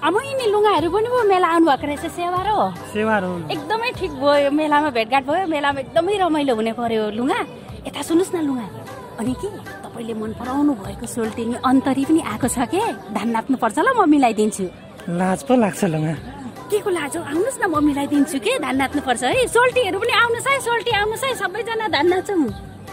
अमैनी लुगाहरू पनि भयो मेला आउनु भएको रहेछ सेवार हो एकदमै ठिक भयो मेलामा भेटघाट भयो मेलामा एकदमै रमाइलो हुने पर्यो लुगा यता सुन्नुस् न लुगा अनि के तपाईले मन पराउनु भएको सोल्टिनी अन्तरी पनि आएको छ के धान नाप्नु पर्छ ल म मिलाइदिन्छु लाज पो लाग्छ लुगा के को लाज हो आउनुस् न म मिलाइदिन्छु के धान नाप्नु पर्छ है सोल्टीहरू पनि आउनुस् है सोल्टी आउनुस् है सबैजना धान नाच्छौँ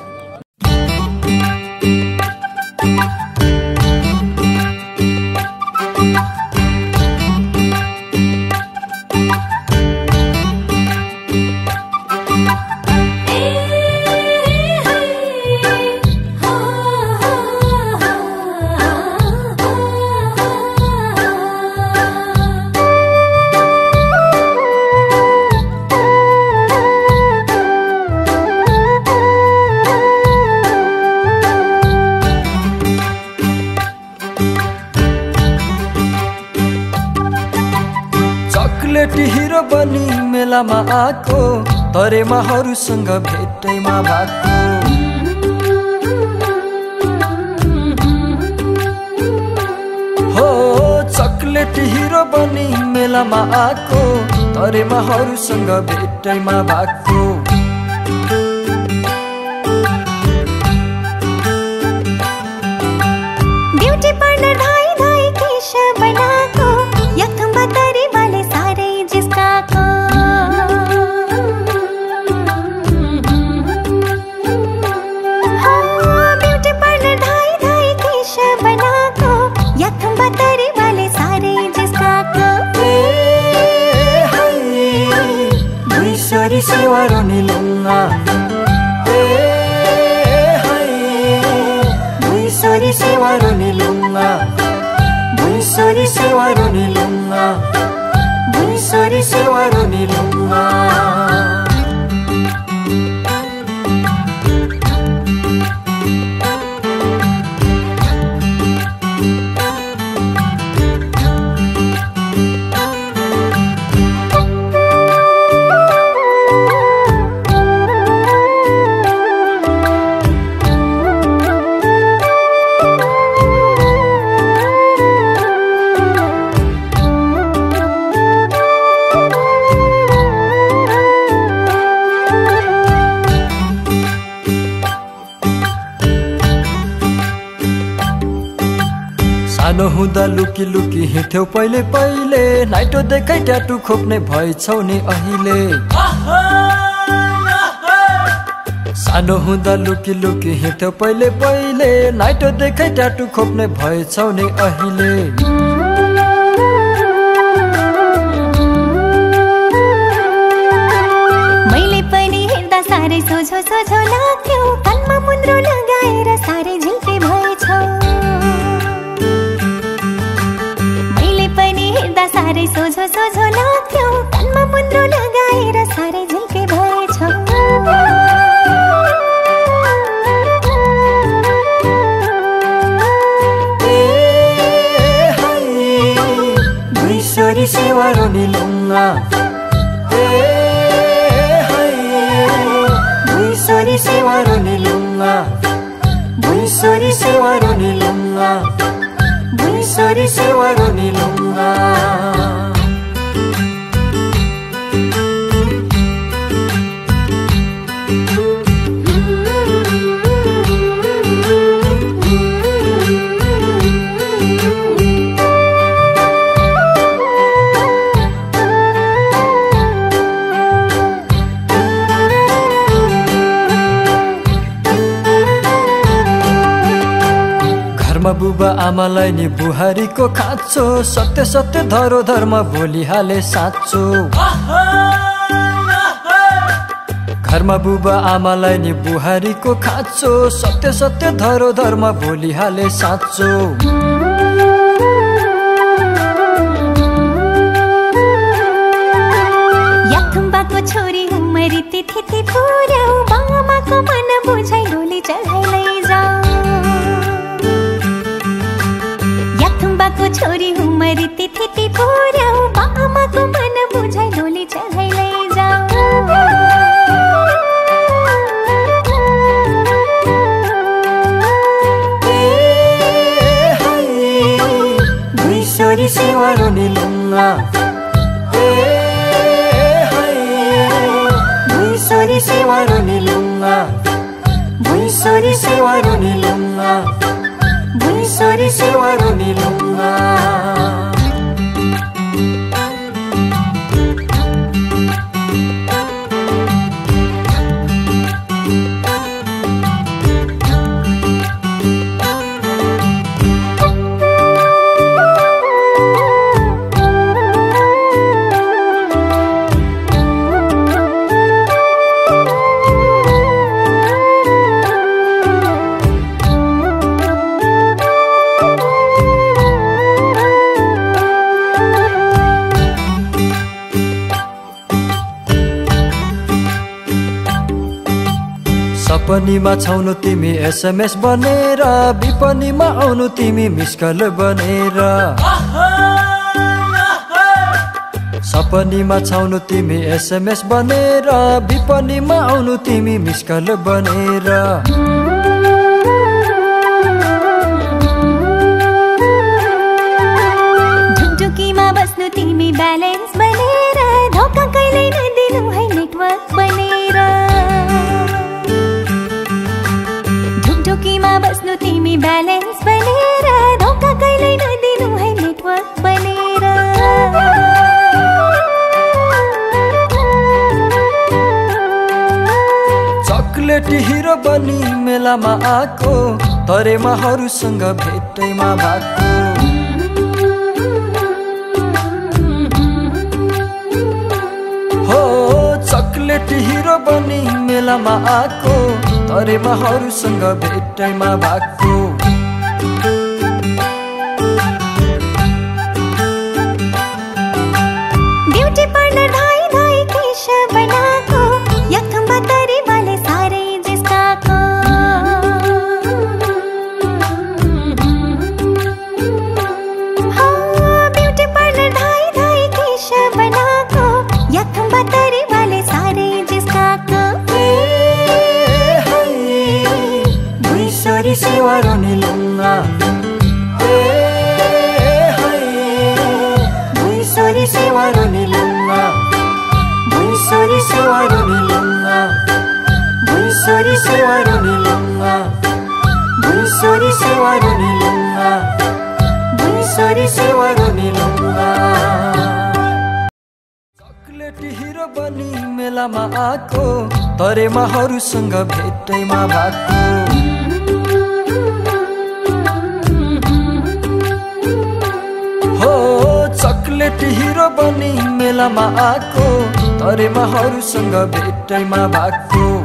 हिरो बनी मेलामा आको तरेमाहरूसँग भेटैमा भएको हो चकलेट हिरो बनी मेलामा आको तरेमाहरूसँग भेटैमा भएको ब्यूटी पार्लर धाई धाई केश बनाको यथम्बा तरी वाले सारे जिसका को ब्यूटी पार्लर धाई धाई केश बनाको यथम्बा तरी वाले सारे जिसका को दुईसरी सेवारो निलुङ्गा दुईसरी सेवारो निलुङ्गा दुईसरी सेवारो निलुङ्गा दुईसरी सेवारो निलुङ्गा सानो हुँदा लुकी लुकी हिँड्थ्यौ पहिले पहिले नाइटो देखाइ ट्याटु खोप्ने भएछौ नि अहिले सानो हुँदा लुकी लुकी हिँड्थ्यौ पहिले पहिले नाइटो देखाइ ट्याटु खोप्ने भएछौ नि अहिले मैले पनि हेर्दा साह्रै सोझो सोझो लाग्थ्यो कानमा मुन्द्रो लगाएर साह्रै झिल्के भएछौ साह्रै सोझो सोझो लाग्थ्यो कानमा मुन्द्रो लगाएर साह्रै झिल्के भएछौ दुईसरी सेवारो निलुङ्गा दुईसरी सेवारो निलुङ्गा दुईसरी सेवारो निलुङ्गा दुईसरी सेवारो निलुङ्गा बुबा आमालाई नि बुहारीको खाँचो सत्य सत्य धरो धर्म बोलिहाले साँचो घरमा बुबा आमालाई नि बुहारीको खाँचो सत्य सत्य धरो धर्म बोलिहाले साँचो याथुम्बाको छोरी उमरी तिथि पुर्याउ बामाको मन बुझाइ डोली चढाइ लैजाऊ याथुम्बाको छोरी उमरी तिथि पुर्याउ बामाको मन बुझाइ डोली चढाइ लैजाऊ दुईसरी सेवारो निलुङ्गा भुइँसरी सेवारो निलुङ्गा भुइँसरी सेवारो निलुङ्गा भुइँसरी सेवारो निलुङ्गा सपनीमा छाउनु तिमी SMS बनेर विपनीमा आउनु तिमी मिसकल बनेर सपनीमा छाउनु तिमी SMS बनेर विपनीमा आउनु तिमी मिसकल बनेर झुकझुकीमा बस्नु तिमी ब्यालेन्स बनेर धोका कहिल्यै नदिनु है नेटवर्क बनेर झुकझुकीमा बस्नु तिमी ब्यालेन्स बनेर धोका कहिल्यै नदिनु है नेटवर्क बनेर चकलेट हिरो बनी मेलामा आको तरेमाहरूसँग भेटैमा भएको हो चकलेट हिरो बनी मेलामा आको तरेमाहरूसँग भेटैमा भएको ब्युटी पार्लर धाई धाई केश बनाको यखम्बा तरीवाले साह्रै जिस्काको ब्युटी पार्लर धाई धाई केश बनाको यखम्बा तरीवाले साह्रै जिस्काको भुइँसरी सेवारो निलुङ्गा भुइँसरी सेवारो निलुङ्गा भुइँसरी सेवारो निलुङ्गा भुइँसरी सेवारो निलुङ्गा भुइँसरी सेवारो निलुङ्गा भुइँसरी सेवारो निलुङ्गा चकलेट हिरो बनी मेलामा आको तरेमाहरूसँग भेटैमा भएको हो चकलेट हिरो बनी मेलामा आको तरेमाहरूसँग भेटैमा भएको